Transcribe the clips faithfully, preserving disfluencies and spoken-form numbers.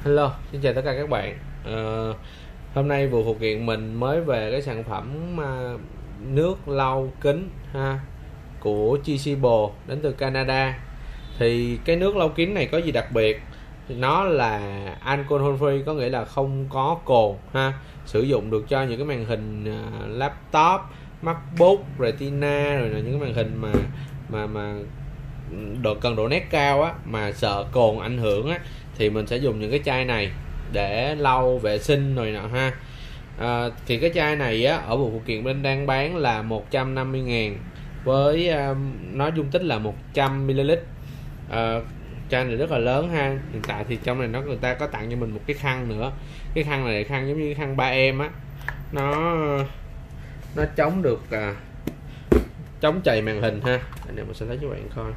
Hello, xin chào tất cả các bạn. Ờ, Hôm nay vừa phụ kiện mình mới về cái sản phẩm à, nước lau kính ha của Chisibo đến từ Canada. Thì cái nước lau kính này có gì đặc biệt? Thì nó là alcohol free, có nghĩa là không có cồn ha. Sử dụng được cho những cái màn hình à, laptop, MacBook, Retina, rồi là những cái màn hình mà mà mà độ cần độ nét cao á, mà sợ cồn ảnh hưởng á, thì mình sẽ dùng những cái chai này để lau vệ sinh rồi nọ ha. À, thì cái chai này á, ở bộ phụ kiện bên đang bán là một trăm năm mươi ngàn với uh, nó dung tích là một trăm mi li lít. À, chai này rất là lớn ha. Hiện tại thì trong này nó người ta có tặng cho mình một cái khăn nữa. Cái khăn này là khăn giống như cái khăn ba em á, nó nó chống được uh, chống chày màn hình ha. Đây này mình sẽ lấy cho bạn coi.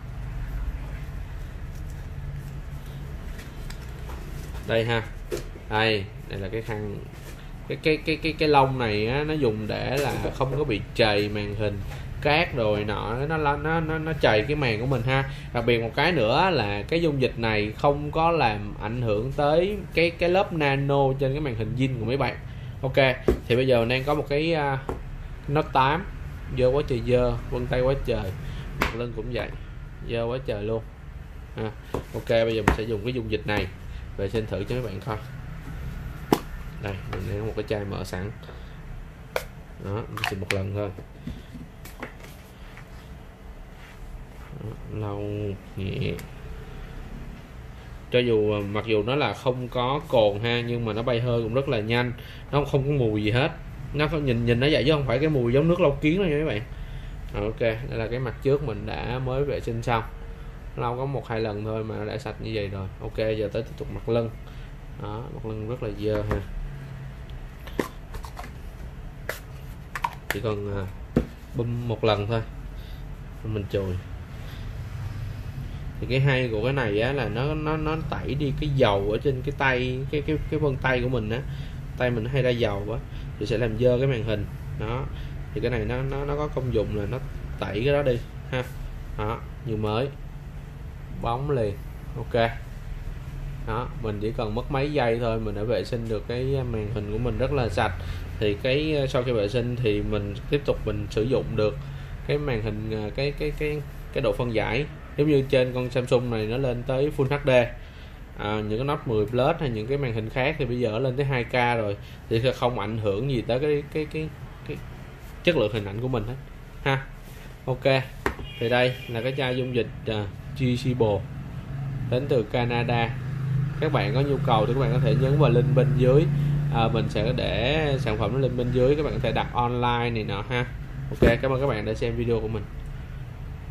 Đây ha, đây đây là cái khăn, cái cái cái cái cái lông này á, nó dùng để là không có bị trầy màn hình, cát rồi nọ, nó nó nó nó trầy cái màn của mình ha. Đặc biệt một cái nữa là cái dung dịch này không có làm ảnh hưởng tới cái cái lớp nano trên cái màn hình zin của mấy bạn. Ok, thì bây giờ mình đang có một cái uh, Note tám dơ quá trời dơ, vân tay quá trời, mặt lưng cũng vậy, dơ quá trời luôn ha. Ok, bây giờ mình sẽ dùng cái dung dịch này vệ sinh thử cho mấy bạn coi. Đây, mình đang có một cái chai mở sẵn đó, mình xịt một lần thôi đó, lau nhẹ. Cho dù mặc dù nó là không có cồn ha, nhưng mà nó bay hơi cũng rất là nhanh, nó không có mùi gì hết. Nó nhìn nhìn nó vậy chứ không phải cái mùi giống nước lau kiến đâu nha các bạn. Ok, đây là cái mặt trước mình đã mới vệ sinh xong, lau có một hai lần thôi mà nó đã sạch như vậy rồi. Ok, giờ tới tiếp tục mặt lưng đó, mặt lưng rất là dơ ha, chỉ cần à, bơm một lần thôi mình chùi. Thì cái hay của cái này á là nó nó nó tẩy đi cái dầu ở trên cái tay, cái cái cái vân tay của mình á, tay mình hay ra dầu á thì sẽ làm dơ cái màn hình đó. Thì cái này nó nó nó có công dụng là nó tẩy cái đó đi ha, đó như mới, bóng liền. Ok đó, mình chỉ cần mất mấy giây thôi mình đã vệ sinh được cái màn hình của mình rất là sạch. Thì cái sau khi vệ sinh thì mình tiếp tục mình sử dụng được cái màn hình, cái cái cái cái độ phân giải giống như trên con Samsung này nó lên tới Full hát đê. À, những cái Note mười Plus hay những cái màn hình khác thì bây giờ lên tới hai K rồi, thì sẽ không ảnh hưởng gì tới cái cái cái cái chất lượng hình ảnh của mình hết ha. Ok, thì đây là cái chai dung dịch uh, Chisibo đến từ Canada. Các bạn có nhu cầu thì các bạn có thể nhấn vào link bên dưới, à, mình sẽ để sản phẩm nó lên bên dưới, các bạn có thể đặt online này nọ ha. Ok, cảm ơn các bạn đã xem video của mình.